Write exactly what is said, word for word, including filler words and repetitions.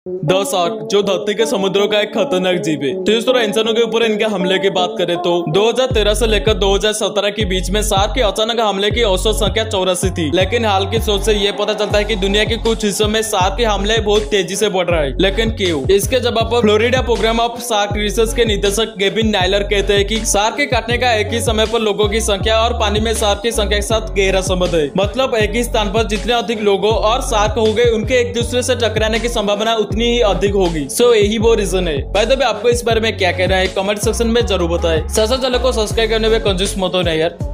The shark, जो धरती के समुद्रों का एक खतरनाक जीव है। तो इस तरह इंसानों के ऊपर इनके हमले की बात करें तो दो हज़ार तेरह से लेकर दो हज़ार सत्रह के बीच में शार्क के अचानक हमले की औसत संख्या चौरासी थी। लेकिन हाल की सोच से ये पता चलता है कि दुनिया के कुछ हिस्सों में शार्क के हमले बहुत तेजी से बढ़ रहा है। लेकिन क्यों? इसके जवाब पर Florida program of shark research के निदेशक गेविन नाइलर कहते हैं कि शार्क के काटने का एक ही समय पर लोगों की संख्या और पानी में शार्क की संख्या के साथ गहरा संबंध है। मतलब एक ही स्थान पर जितने अधिक लोगों और शार्क होंगे, उनके एक दूसरे से टकराने की संभावना उतनी ही अधिक होगी। सो so, यही वो रीजन है। बाय द वे, आपको इस बारे में क्या कहना है कमेंट सेक्शन में जरूर बताएं। साथ साथ चैनल को सब्सक्राइब करने में कंजूस मत होना यार।